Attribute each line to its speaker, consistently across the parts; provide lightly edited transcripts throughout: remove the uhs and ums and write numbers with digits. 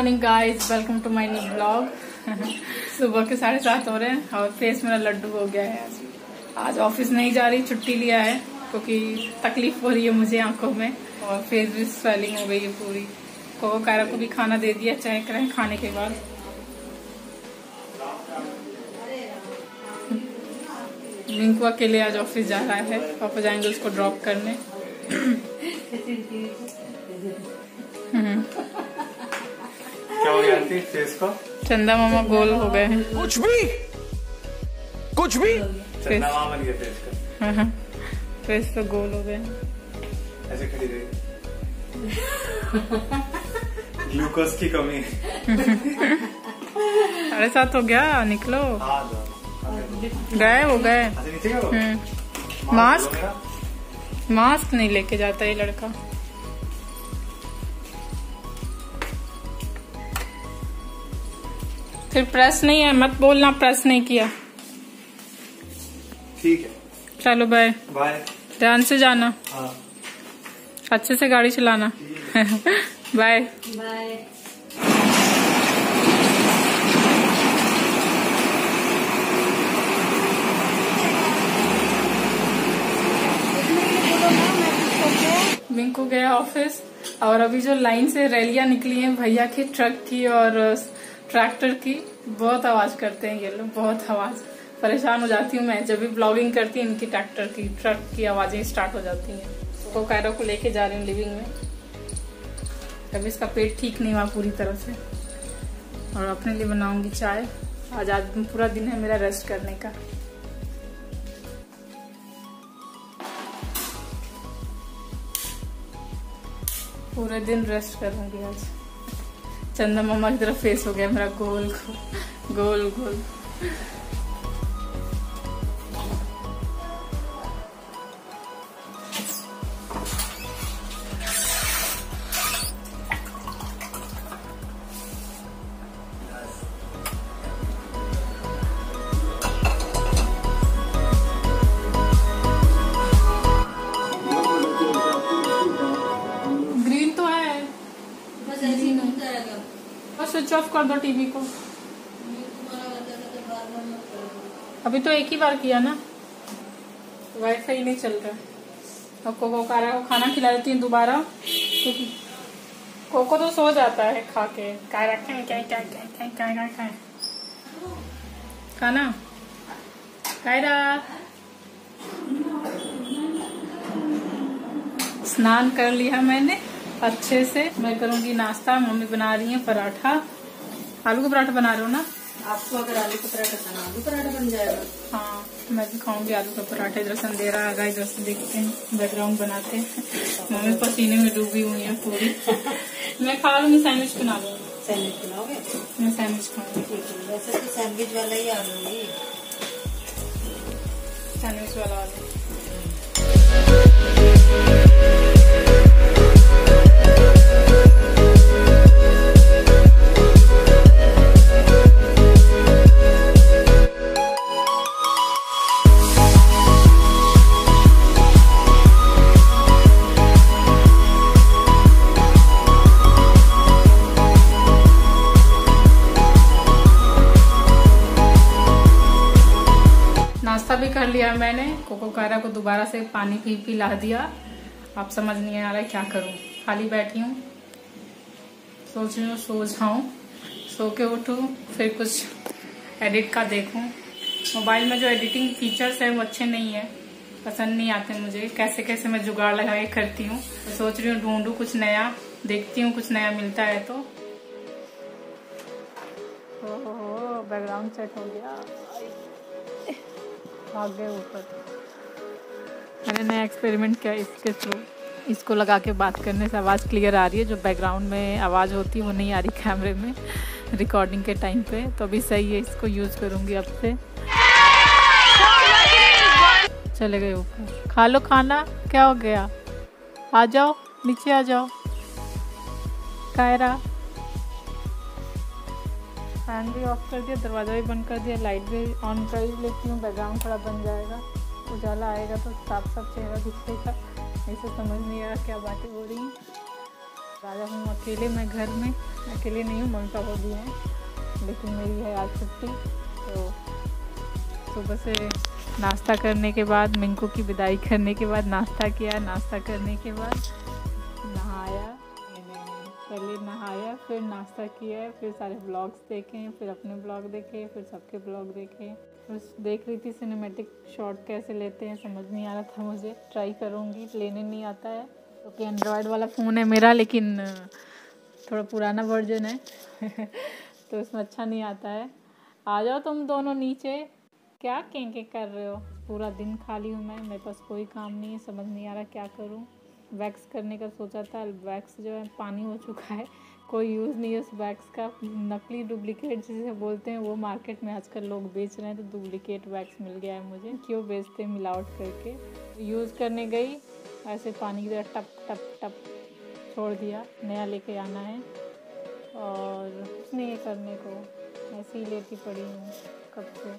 Speaker 1: Morning guys, welcome to my new blog. सुबह के 7:30 हो रहे हैं और फेस मेरा लड्डू हो गया है। आज ऑफिस नहीं जा रही, छुट्टी लिया है क्योंकि तकलीफ हो रही है मुझे आंखों में और फेस भी स्वेलिंग हो गई है पूरी। कोको कायरा को भी खाना दे दिया, चाय करें खाने के बाद। रिंकू अकेले आज ऑफिस जा रहा है, पापा जाएंगे उसको ड्रॉप करने।
Speaker 2: क्या हो गया आंटी फेस को?
Speaker 1: चंदा मामा गोल हो गए हैं।
Speaker 3: कुछ भी
Speaker 2: चंदा मामा बन गया फेस का।
Speaker 1: फेस तो गोल हो गए।
Speaker 2: ऐसे खड़ी रही। ग्लूकोज की कमी।
Speaker 1: 7:30 हो गया, निकलो। गए हो गए। मास्क नहीं लेके जाता ये लड़का। फिर प्रेस नहीं है, मत बोलना प्रेस नहीं किया।
Speaker 2: ठीक है,
Speaker 1: चलो बाय
Speaker 2: बाय।
Speaker 1: ध्यान से जाना,
Speaker 2: हाँ।
Speaker 1: अच्छे से गाड़ी चलाना। Bye
Speaker 4: bye.
Speaker 1: बिंकू गया ऑफिस और अभी जो लाइन से रैलियां निकली हैं भैया की, ट्रक की और ट्रैक्टर की, बहुत आवाज करते हैं ये लोग, बहुत आवाज। परेशान हो जाती हूँ मैं जब भी ब्लॉगिंग करती हूँ। इनकी ट्रैक्टर की, ट्रक की आवाजें स्टार्ट हो जाती हैं। तो कायरा को लेके जा रही हूँ लिविंग में। अभी इसका पेट ठीक नहीं हुआ पूरी तरह से और अपने लिए बनाऊंगी चाय। आज पूरा दिन है मेरा रेस्ट करने का। पूरे दिन रेस्ट करूंगी आज। चंदा मामा की तरफ फेस हो गया मेरा गोल गोल गोल। स्विच ऑफ कर दो टीवी को। अभी तो एक ही बार किया ना, वाईफाई नहीं चल रहा। अब कोको कायरा को खाना खिला देती हूँ दोबारा, क्योंकि कोको तो सो जाता है खा के। कायरा क्या खाना कायरा। स्नान कर लिया मैंने अच्छे से। मैं करूंगी नाश्ता। मम्मी बना रही है पराठा। आलू का पराठा बना रहे हो ना?
Speaker 4: आपको अगर आलू का पराठा खाना, आलू पराठा बन जाएगा।
Speaker 1: हाँ, मैं भी खाऊंगी आलू का पराठा। इधर से अंधेरा आ गया, इधर से देखते हैं, बैकग्राउंड बनाते हैं। मम्मी पसीने में डूबी हुई है पूरी। मैं खा लूंगी, सैंडविच बना लूंगी।
Speaker 4: सैंडविच बनाओगे?
Speaker 1: मैं सैंडविच खाऊंगी।
Speaker 4: ठीक है, वैसे तो सैंडविच वाला ही आलू है।
Speaker 1: सैंडविच वाला आलू। नाश्ता भी कर लिया मैंने। कोको कायरा को दोबारा से पानी पी ला दिया। अब समझ नहीं आ रहा है क्या करूं। खाली बैठी हूँ, सोच रही हूँ सो जाऊं, सो के उठूं, फिर कुछ एडिट का देखूं। मोबाइल में जो एडिटिंग फीचर्स है वो अच्छे नहीं है, पसंद नहीं आते मुझे। कैसे कैसे मैं जुगाड़ लगा के करती हूँ। तो सोच रही हूँ ढूंढूं कुछ नया, देखती हूँ कुछ नया मिलता है तो। ओहो, बैकग्राउंड सेट हो गया, आगे ऊपर। मैंने नया एक्सपेरिमेंट किया इसके थ्रू। इसको लगा के बात करने से आवाज़ क्लियर आ रही है। जो बैकग्राउंड में आवाज़ होती है वो नहीं आ रही कैमरे में रिकॉर्डिंग के टाइम पे। तो अभी सही है, इसको यूज़ करूँगी अब से। चले गए ऊपर। खा लो खाना। क्या हो गया? आ जाओ नीचे, आ जाओ कायरा। फैन भी ऑफ कर दिया, दरवाज़ा भी बंद कर दिया, लाइट भी ऑन कर ही लेती हूँ। बैकग्राउंड थोड़ा बन जाएगा, उजाला आएगा तो साफ साफ चेहरा दिखेगा। ऐसे समझ नहीं आ रहा क्या बातें हो रही हैं। राजा हूँ अकेले, मैं घर में अकेले नहीं हूँ, मम्मी पापा भी हैं, लेकिन मेरी है आज छुट्टी। तो सुबह से नाश्ता करने के बाद, मिंकू की विदाई करने के बाद नाश्ता किया, नाश्ता करने के बाद नहाया, पहले नहाया फिर नाश्ता किया, फिर सारे ब्लॉग्स देखे, फिर अपने ब्लॉग देखे, फिर सबके ब्लॉग देखे। बस देख रही थी सिनेमैटिक शॉट कैसे लेते हैं, समझ नहीं आ रहा था मुझे, ट्राई करूँगी, लेने नहीं आता है क्योंकि एंड्रॉयड वाला फ़ोन है मेरा, लेकिन थोड़ा पुराना वर्जन है तो इसमें अच्छा नहीं आता है। आ जाओ तुम दोनों नीचे, क्या कें कर रहे हो? पूरा दिन खाली हूँ मैं, मेरे पास कोई काम नहीं है, समझ नहीं आ रहा क्या करूँ। वैक्स करने का सोचा था, वैक्स जो है पानी हो चुका है, कोई यूज़ नहीं है उस वैक्स का। नकली डुप्लीकेट जिसे बोलते हैं वो मार्केट में आजकल लोग बेच रहे हैं, तो डुप्लीकेट वैक्स मिल गया है मुझे। क्यों बेचते हैं मिलावट करके। यूज़ करने गई, ऐसे पानी की तरह टप टप टप छोड़ दिया, नया लेके आना है। और कुछ नहीं है करने को, ऐसे ही लेटी पड़ी हूँ कब से।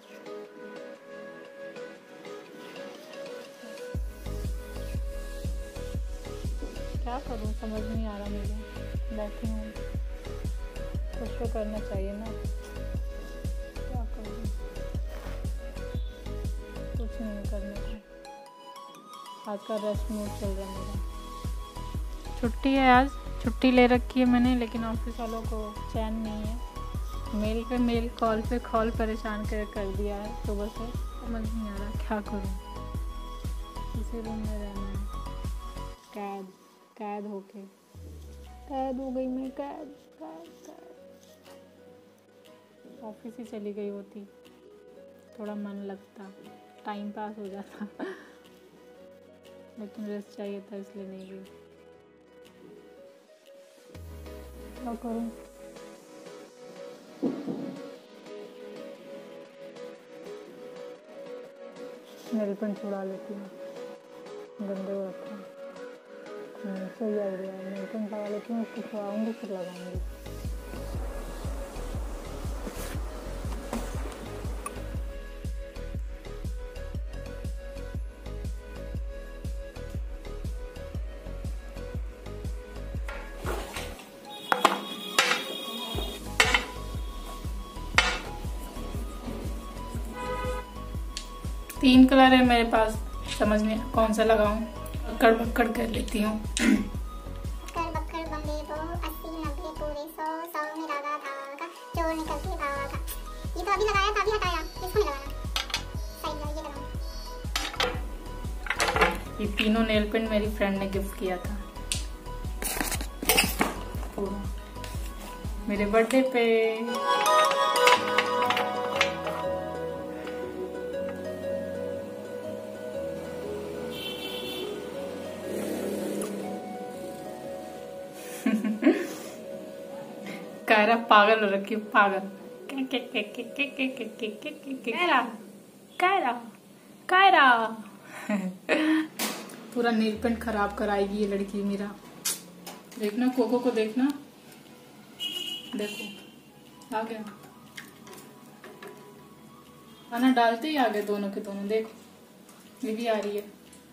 Speaker 1: क्या करूँ समझ नहीं आ रहा मुझे, बैठी हूँ, कुछ तो करना चाहिए ना, क्या करूँ, कुछ नहीं करने को। आज का रेस्ट मोड चल रहा है मेरा। छुट्टी है आज, छुट्टी ले रखी है मैंने, लेकिन ऑफिस वालों को चैन नहीं है, मेल पे मेल, कॉल पे कॉल परेशान कर दिया है सुबह से। समझ नहीं आ रहा क्या करूँ, इसी रूम में रहना है, कैद हो गई मैं, कैद। ऑफिस ही चली गई होती, थोड़ा मन लगता, टाइम पास हो जाता लेकिन रेस्ट चाहिए था इसलिए नहीं गई। क्या करूं? नेल पेंट छुड़ा लेती हूँ, गंदे हो रखा है। सही आइडिया है, नेल पेंट लगा लेती हूँ, उसको छुड़ाऊँगी फिर लगाऊँगी। तीन कलर है मेरे पास, समझ नहीं कौन सा लगाऊं, अक्कड़ बक्कड़ कर लेती हूँ।
Speaker 3: बक्कड़ बम्बे बो 80 90 पूरे 100 में लगा धागा, चोर निकल के भागा। ये तो अभी लगाया था, अभी हटाया, इसको नहीं लगाना, सही है ये लगाऊं।
Speaker 1: ये तीनों नेल पेंट मेरी फ्रेंड ने गिफ्ट किया था मेरे बर्थडे पे। कायरा पागल हो रखी, पागल। कायरा पूरा नेल पेंट खराब कराएगी ये लड़की मेरा। देखना कोको को, देखना, देखो आ गया, खाना डालते ही आ गए दोनों के दोनों। देखो ये भी आ रही है।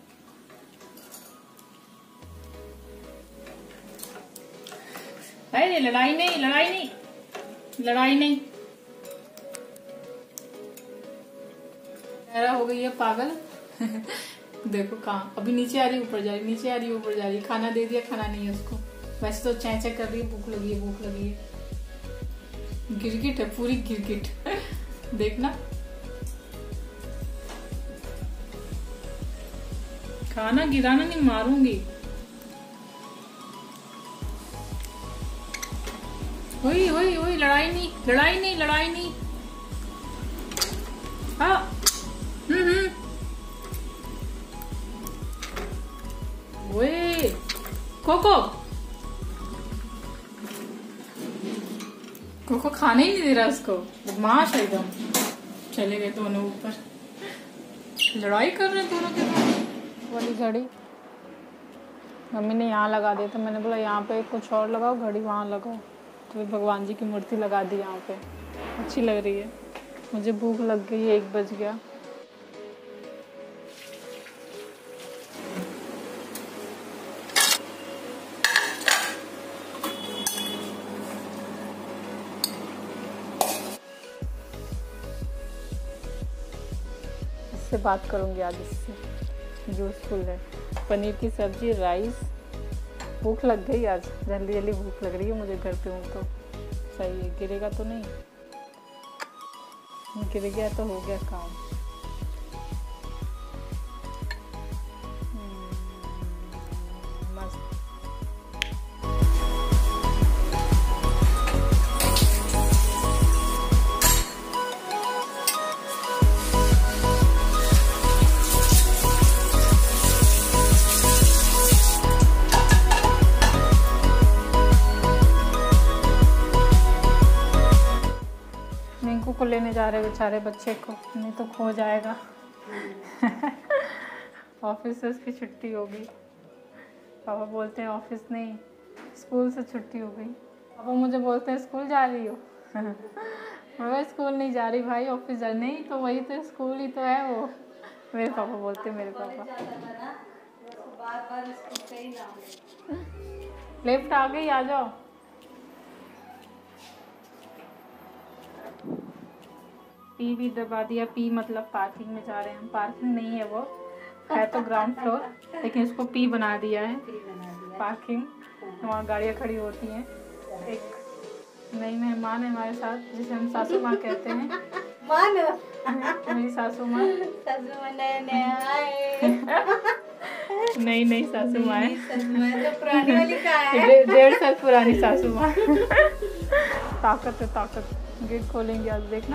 Speaker 1: अरे लड़ाई नहीं। मेरा हो गई है पागल देखो कहाँ, अभी नीचे आ रही है, ऊपर जा रही, नीचे आ रही है, ऊपर जा रही। खाना दे दिया, खाना नहीं है उसको। वैसे तो चैं कर रही है, भूख लगी है। गिरगिट है, पूरी गिरगिट देखना। खाना गिराना नहीं, मारूंगी। ओए लड़ाई नहीं। हाँ ओए कोको खाने ही नहीं दे रहा उसको, बदमाश है एकदम। चले गए दोनों ऊपर, लड़ाई कर रहे हैं दोनों के दोनों। वाली घड़ी मम्मी ने यहाँ लगा दी, तो मैंने बोला यहाँ पे कुछ और लगाओ, घड़ी वहाँ लगाओ। तो भगवान जी की मूर्ति लगा दी यहाँ पे, अच्छी लग रही है। मुझे भूख लग गई है, 1 बज गया। इससे बात करूँगी आज, इससे यूजफुल है। पनीर की सब्जी, राइस। भूख लग गई आज, जल्दी जल्दी भूख लग रही है मुझे, घर पे हूँ तो। सही है, गिरेगा तो नहीं? गिर गया तो हो गया काम। मस्त। मिंकू को लेने जा रहे बेचारे बच्चे को, नहीं तो खो जाएगा। ऑफिस से उसकी छुट्टी हो गई। पापा बोलते हैं ऑफिस नहीं, स्कूल से छुट्टी हो गई। पापा मुझे बोलते हैं स्कूल जा रही हो? मैं स्कूल नहीं जा रही भाई, ऑफिस जा। नहीं तो वही तो स्कूल ही तो है वो, मेरे पापा बोलते हैं, मेरे पापा। लेफ्ट आ गई, आ जाओ। पी भी दबा दिया। पी मतलब पार्किंग में जा रहे हैं हम। पार्किंग नहीं है, वो है तो ग्राउंड फ्लोर, लेकिन उसको पी बना दिया है पार्किंग। वहाँ गाड़ियाँ खड़ी होती हैं। एक नई मेहमान है हमारे साथ, जिसे हम सासू माँ कहते हैं। मेरी सासू माँ नई सासू माँ है,
Speaker 4: तो पुरानी वाली का है।
Speaker 1: 1.5 साल पुरानी सासू माँ। ताकत है ताकत। गेट खोलेंगे आज, देखना।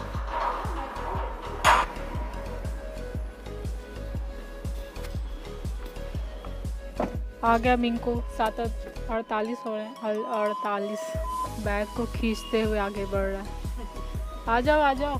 Speaker 1: आ गया मिंकू। 7:48 हो रहे हैं। 48 बैग को खींचते हुए आगे बढ़ रहा है। आ जाओ आ जाओ।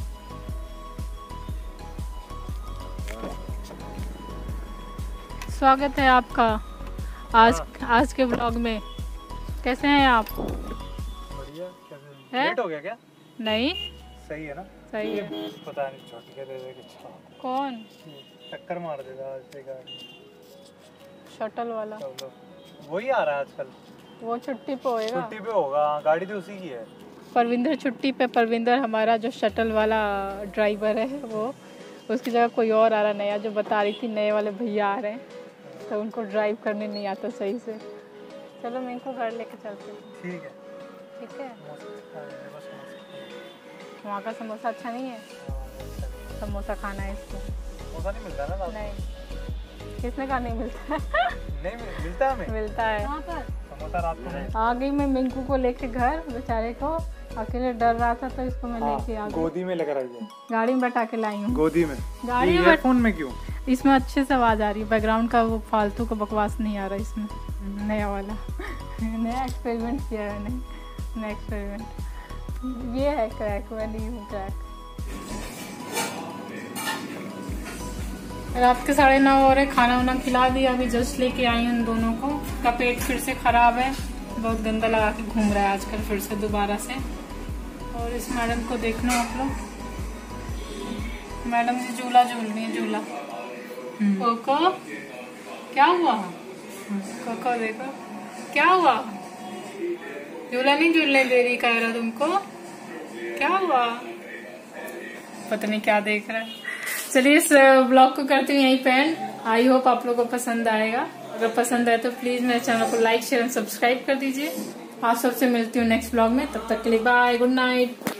Speaker 1: स्वागत है आपका आज के ब्लॉग में। कैसे हैं आप?
Speaker 2: बढ़िया। कैसे
Speaker 1: है?
Speaker 2: लेट हो गया क्या?
Speaker 1: नहीं,
Speaker 2: सही है ना?
Speaker 1: सही है।
Speaker 2: पता नहीं छोटी के दे दे कुछ
Speaker 1: कौन?
Speaker 2: टक्कर मार देगा आज से गाड़ी।
Speaker 1: शटल वाला
Speaker 2: चलो, वही आ रहा है आजकल।
Speaker 1: वो छुट्टी पे होएगा।
Speaker 2: छुट्टी पे होगा, गाड़ी तो उसी की है।
Speaker 1: परविंदर छुट्टी पे। परविंदर हमारा जो शटल वाला ड्राइवर है, वो उसकी जगह कोई और आ रहा नया, जो बता रही थी नए वाले भैया आ रहे हैं, तो उनको ड्राइव करने नहीं आता सही से। चलो मैं इनको घर लेके चलते हैं।
Speaker 2: ठीक है।
Speaker 1: ठीक है। वहाँ का समोसा अच्छा नहीं है? समोसा खाना है इसको।
Speaker 2: समोसा नहीं मिलता ना?
Speaker 1: नहीं, किसने कहा नहीं मिलता?
Speaker 2: नहीं मिलता है हमें।
Speaker 1: मिलता है।
Speaker 2: समोसा रात को।
Speaker 1: आ गई मैं मिंकू को लेके घर। बेचारे को अकेले डर रहा था, तो इसको मैं लेके आ गई।
Speaker 2: गोदी में लेकर आई है।
Speaker 1: गाड़ी में बैठा के लाई हूँ।
Speaker 2: गोदी में?
Speaker 1: गाड़ी में।
Speaker 2: फोन में क्यों?
Speaker 1: इसमें अच्छे से आवाज आ रही है, बैकग्राउंड का वो फालतू का बकवास नहीं आ रहा इसमें। नया वाला नया एक्सपेरिमेंट किया है मैंने। नया एक्सपेरिमेंट ये है। क्रैक मैं नहीं हूँ क्रैक। रात के 9:30 हो रहे। खाना वाना खिला दिया, अभी जस्ट लेके आई उन दोनों को। का पेट फिर से खराब है, बहुत गंदा लगा के घूम रहा है आजकल फिर से दोबारा से। और इस मैडम को देखना आप लोग, मैडम जी झूला झूल रही है। झूला कोको क्या हुआ? कोको देखो क्या हुआ? झूला नहीं झूलने दे रही कह रहा तुमको, क्या हुआ? पता नहीं क्या देख रहा है। चलिए इस ब्लॉग को करती हूँ यहीं पे एंड। आई होप आप लोगों को पसंद आएगा। अगर पसंद आए तो प्लीज मेरे चैनल को लाइक शेयर एंड सब्सक्राइब कर दीजिए। आप सबसे मिलती हूँ नेक्स्ट ब्लॉग में। तब तक के लिए बाय, गुड नाइट।